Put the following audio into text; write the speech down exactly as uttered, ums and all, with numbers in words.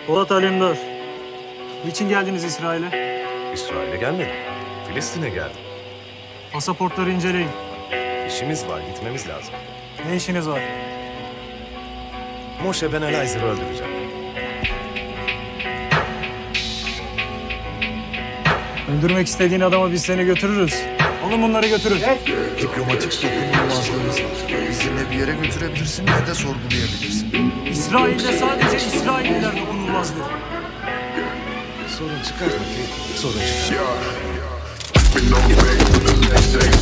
Polat Alemdar. Niçin geldiniz İsrail'e? İsrail'e gelmedim. Filistin'e geldim. Pasaportları inceleyin. İşimiz var, gitmemiz lazım. Ne işiniz var? Moshe Ben Elazığ'ı öldüreceğim. Öldürmek istediğin adama biz seni götürürüz. Alın bunları götürün. Diplomatik dokunulmazlığımız var. Bizi ne bir yere götürebilirsin ne de sorgulayabilirsin. İsrail'de sadece İsrailliler dokunulmazdır. Sorun çıkartma ki, sorun çıkar. Been on break for the next day.